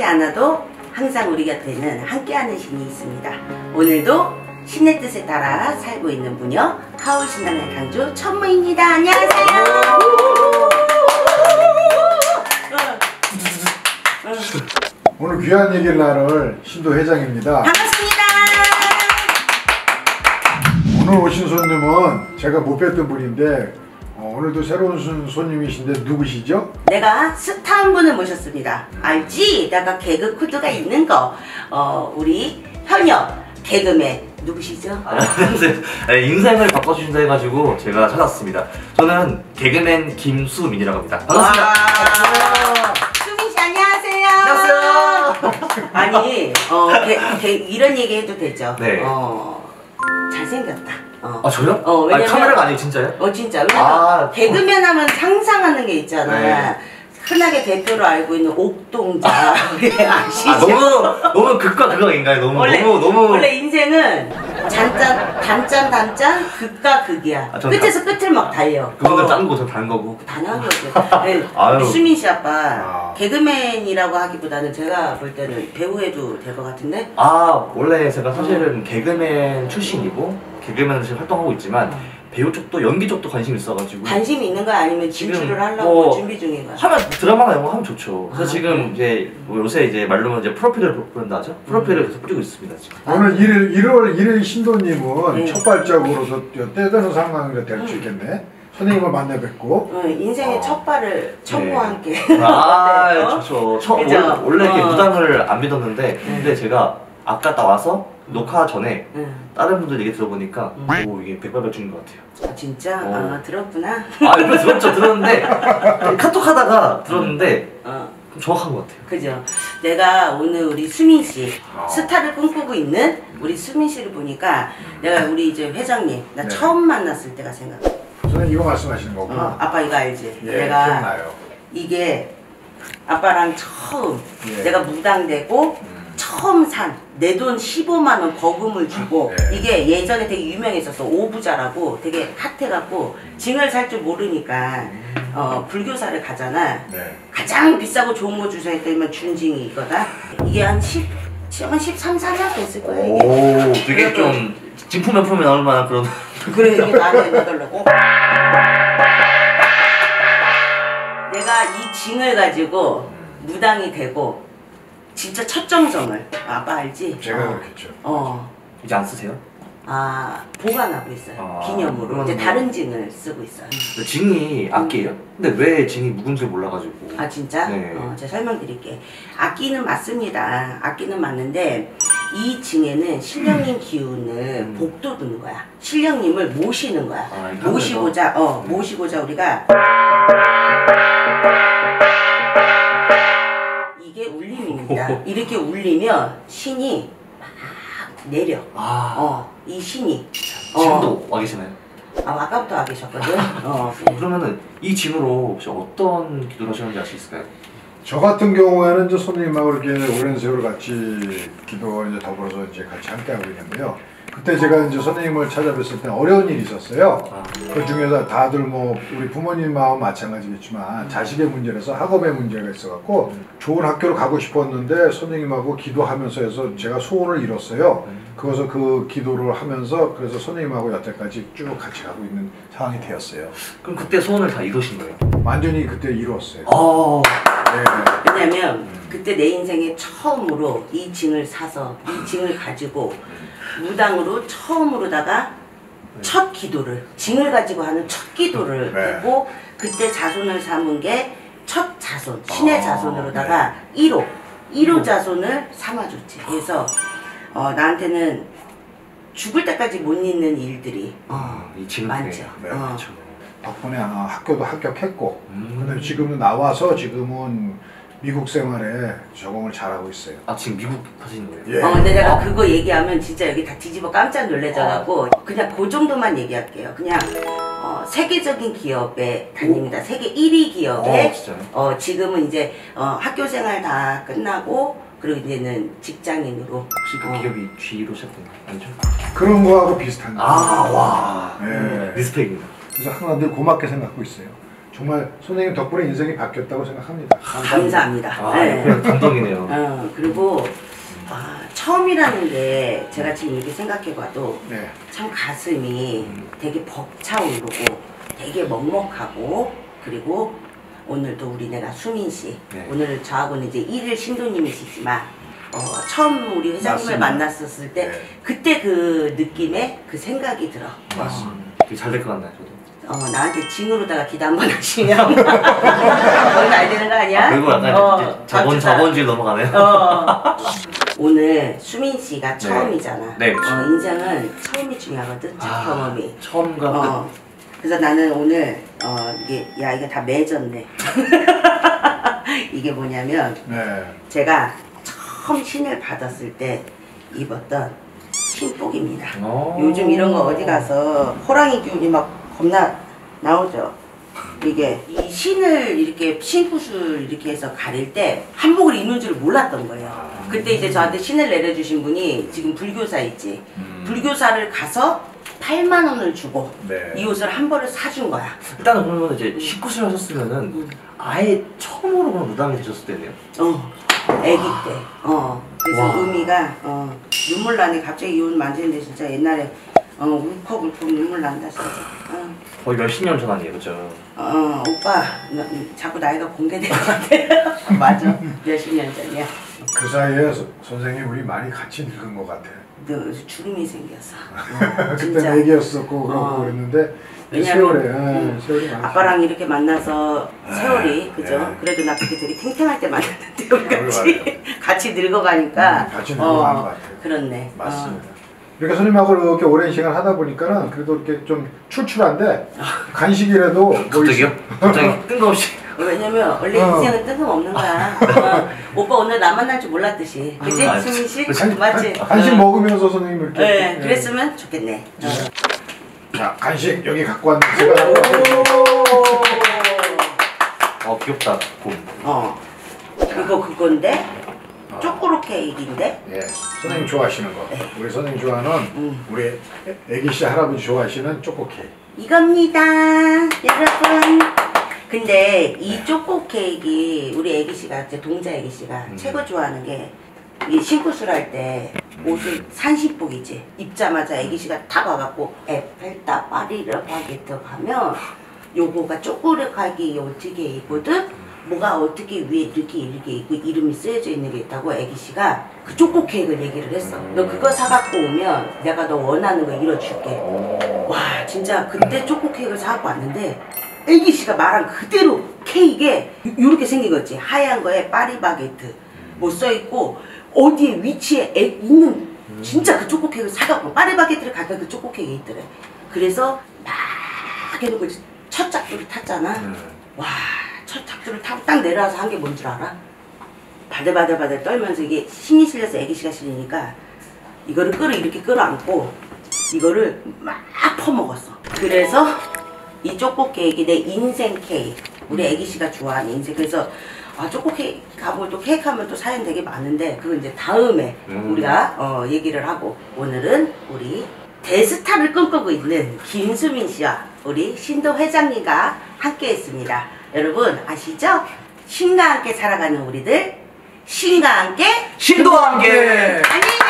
하지 않아도 항상 우리 곁에는 함께하는 신이 있습니다. 오늘도 신의 뜻에 따라 살고 있는 부녀 하울신앙의 강주 천무입니다. 안녕하세요. 오늘 귀한 얘기를 나눌 신도 회장입니다. 반갑습니다. 오늘 오신 손님은 제가 못 뵀던 분인데 오늘도 새로운 손님이신데 누구시죠? 내가 스타 한 분을 모셨습니다. 알지? 내가 개그 코드가 있는 거. 우리 현역 개그맨 누구시죠? 안녕하세요. 인생을 바꿔주신다 해가지고 제가 찾았습니다. 저는 개그맨 김수민이라고 합니다. 반갑습니다. 수민씨 안녕하세요. 안녕하세요. 아니 이런 얘기 해도 되죠? 네. 잘생겼다. 아 저요? 왜냐면, 카메라가 아니에요 진짜요? 진짜. 왜냐면 개그맨 하면 상상하는 게 있잖아. 네. 흔하게 대표로 알고 있는 옥동자. 아시죠? 너무 극과 극악인가요? 너무 원래 인생은 단짠 극과 극이야. 끝에서 끝을 막 달려. 그분들 짠 거죠, 단 거고. 단한 거죠. 네. 우리 수민 씨 아빠 개그맨이라고 하기보다는 제가 볼 때는 배우 해도 될 것 같은데? 원래 제가 사실은 개그맨 출신이고 개그맨으로 지금 활동하고 있지만 배우 쪽도 연기 쪽도 관심이 있어가지고. 관심이 있는 거야? 아니면 진출을 하려고 준비 중인 거야? 하면 드라마나 이런 거 하면 좋죠. 그래서 지금 이제 요새 이제 말로는 이제 프로필을 부른다 하죠. 프로필을 계속 뿌리고 있습니다 지금. 오늘 1월 1일 신도님은 첫 발자국으로서 때되는 상황이 될 수 있겠네. 선생님을 만나 뵙고 인생의 첫 발을 천무와 함께. 좋죠. 원래 이렇게 무당을 안 믿었는데 근데 제가 아까 딱 와서 녹화 전에 다른 분들 얘기 들어보니까 이게 백발백중인 것 같아요. 진짜? 들었구나. 옆에 들었는데 카톡 하다가 들었는데 정확한 것 같아요. 그죠. 내가 오늘 우리 수민 씨 스타를 꿈꾸고 있는 우리 수민 씨를 보니까 내가 우리 이제 회장님 나 처음 만났을 때가 생각나. 선생님 이거 말씀하시는 거구나. 아빠 이거 알지? 예, 내가 기억나요. 이게 아빠랑 처음 내가 무당되고 처음 산 내 돈 15만원 거금을 주고 이게 예전에 되게 유명했었어. 오부자라고 되게 핫해갖고 징을 살 줄 모르니까 불교사를 가잖아. 가장 비싸고 좋은 거 주세요 했더니 준징이 이거다. 이게 한 13, 14년 됐을 거야 이게. 오 되게 좀 진품명품에 나올 만한 그런. 그래 이게 나한테 넣어달라고. 내가 이 징을 가지고 무당이 되고 진짜 첫 정성을 아빠 알지? 제가 그렇겠죠. 이제 안 쓰세요? 보관하고 있어요. 기념으로. 이제 다른 징을 쓰고 있어요. 징이 악기예요? 근데 왜 징이 묵은지 몰라가지고. 진짜? 네. 제가 설명드릴게. 악기는 맞습니다. 악기는 맞는데 이 징에는 신령님 기운을 복돋는 거야. 신령님을 모시는 거야. 모시고자 우리가 이게 울림입니다. 이렇게 울리면 신이 막 내려. 이 신이. 지금도 와 계시나요? 아까부터 와 계셨거든. 그러면은 이 징으로 혹시 어떤 기도를 하셨는지 알 수 있을까요? 저 같은 경우에는 이제 손님하고 이렇게 오랜 세월 같이 기도 이제 더불어서 이제 같이 함께 하고 있는데요. 그때 제가 이제 선생님을 찾아뵀을 때 어려운 일이 있었어요. 그 중에서 다들 뭐 우리 부모님 마음 마찬가지겠지만 자식의 문제라서 학업의 문제가 있어갖고 좋은 학교를 가고 싶었는데 선생님하고 기도하면서 해서 제가 소원을 이뤘어요. 그래서 그 기도를 하면서 그래서 선생님하고 여태까지 쭉 같이 가고 있는 상황이 되었어요. 그럼 그때 소원을 다 이루신 거예요? 완전히 그때 이루었어요. 왜냐면 그때 내 인생에 처음으로 이 징을 사서 이 징을 가지고 무당으로 처음으로다가 첫 기도를 징을 가지고 하는 첫 기도를 했고 그때 자손을 삼은 게 첫 자손 신의 자손으로다가 1호 자손을 삼아줬지. 그래서 나한테는 죽을 때까지 못 잊는 일들이 많죠. 덕분에 학교도 합격했고 근데 지금은 나와서 지금은 미국 생활에 적응을 잘하고 있어요. 지금 미국 사시는 거예요? 근데 내가 그거 얘기하면 진짜 여기 다 뒤집어 깜짝 놀래져가지고 그냥 그 정도만 얘기할게요. 그냥 세계적인 기업에 다닙니다. 세계 1위 기업에 지금은 이제 학교 생활 다 끝나고 그리고 이제는 직장인으로. 혹시 그 기업이 G로 시작된 거 아니죠? 그런 거하고 비슷한 거. 와. 리스펙입니다. 그래서 항상 늘 고맙게 생각하고 있어요. 정말 선생님 덕분에 인생이 바뀌었다고 생각합니다. 감사합니다. 아, 네. 감동이네요. 그리고 처음이라는 게 제가 지금 이렇게 생각해봐도 네. 참 가슴이 되게 벅차오르고 되게 먹먹하고, 그리고 오늘도 우리 내가 수민 씨, 네. 오늘 저하고는 이제 1일 신도님이시지만 처음 우리 회장님을 맞습니다. 만났었을 때 네. 그때 그 느낌에 그 생각이 들어. 맞습니다. 되게 잘 될 것 같나요, 저도? 나한테 징으로다가 기도 한번 하시면 얼마 안 되는 거 아니야? 그리고 약간 자본주의 넘어가네요. 오늘 수민 씨가 처음이잖아. 네, 그렇죠. 인생은 처음이 중요하거든. 첫 경험이. 처음과 그래서 나는 오늘 이게 다 맺었네. 이게 뭐냐면 네. 제가 처음 신을 받았을 때 입었던 신복입니다. 요즘 이런 거 어디 가서 호랑이 기운이 막 겁나 나오죠. 이게 이 신을 이렇게 신굿을 이렇게 해서 가릴 때 한복을 입는 줄 몰랐던 거예요. 그때 이제 저한테 신을 내려주신 분이 지금 불교사 있지. 불교사를 가서 8만 원을 주고 네. 이 옷을 한 벌을 사준 거야. 일단은 그러면 이제 19술 하셨으면은 아예 처음으로 그런 무당이 되셨을 때네요. 아기 때. 그래서 와. 의미가 눈물 나네. 갑자기 이 옷 만지는데 진짜 옛날에 울컥울컥 눈물 난다 진짜. 거의 몇십 년 전 아니에요, 그죠? 오빠 자꾸 나이가 공개될 것 같아. 맞아. 몇십 년 전이야. 그 사이에 선생님 우리 많이 같이 늙은 것 같아요. 너 주름이 생겼어. 그때 애기였었고 그러고 그랬는데 왜냐면 세월이 많이 아빠랑 이렇게 만나서 세월이 그죠? 네. 그래도 나 그때 되게 탱탱할 때 만났는데 우리 같이 늙어가니까 같이 늙어가는 것 같아요. 그렇네. 맞습니다. 그러니까 선생님하고 이렇게 오랜 시간 하다 보니까는 그래도 이렇게 좀 출출한데 간식이라도 뭐 갑자기요? 갑자기 뜬금없이. 왜냐면 원래 인생은 뜬금없는 거야. 오빠 오늘 나 만날 줄 몰랐듯이. 그치? 수민 씨? 맞지? 간식 먹으면서 선생님 이렇게. 네, 그랬으면 좋겠네. 자, 간식 여기 갖고 왔는데 제가 귀엽다, 곰. 이거 그건데 초코로 케이크인데. 예, 선생님 좋아하시는 거. 우리 선생님 좋아하는 우리 애기씨 할아버지 좋아하시는 초코 케이크. 이겁니다, 여러분. 근데 이 초코 케이크 우리 애기씨가 이제 동자 애기씨가 최고 좋아하는 게 이 신굿을 할 때 옷을 산신복이지. 입자마자 애기씨가 다 봐갖고 에펠탑 파리르 바게트 가면 요거가 초코레카기 어떻게 있거든. 뭐가 어떻게 위에 이렇게 있고 이름이 쓰여져 있는 게 있다고 애기씨가 그 초코 케이크를 얘기를 했어. 너 그거 사갖고 오면 내가 너 원하는 거 이뤄줄게. 와 진짜 그때 초코 케이크를 사갖고 왔는데 애기씨가 말한 그대로 케이크에 요렇게 생긴 거지. 하얀 거에 파리바게트 뭐 써있고 어디에 위치에 있는 진짜 그 초코 케이크를 사갖고 파리바게트를 가까 그 초코 케이크에 있더래. 그래서 막 해놓고 첫 작두를 탔잖아. 와 첫 작두를 타고 딱 내려와서 한 게 뭔 줄 알아? 바들바들 떨면서 이게 힘이 실려서 애기씨가 실리니까 이거를 이렇게 끌어안고 이거를 막 퍼먹었어. 그래서 이 초코 케이크 내 인생 케이크. 우리 애기씨가 좋아하는 인생. 그래서 초코 케이크 하고 또 케이크 하면 또 사연 되게 많은데 그건 이제 다음에 우리가 얘기를 하고, 오늘은 우리 대스타를 꿈꾸고 있는 김수민 씨와 우리 신도 회장님과 함께 했습니다. 여러분 아시죠? 신과 함께 살아가는 우리들, 신과 함께 신도와 함께! 안녕히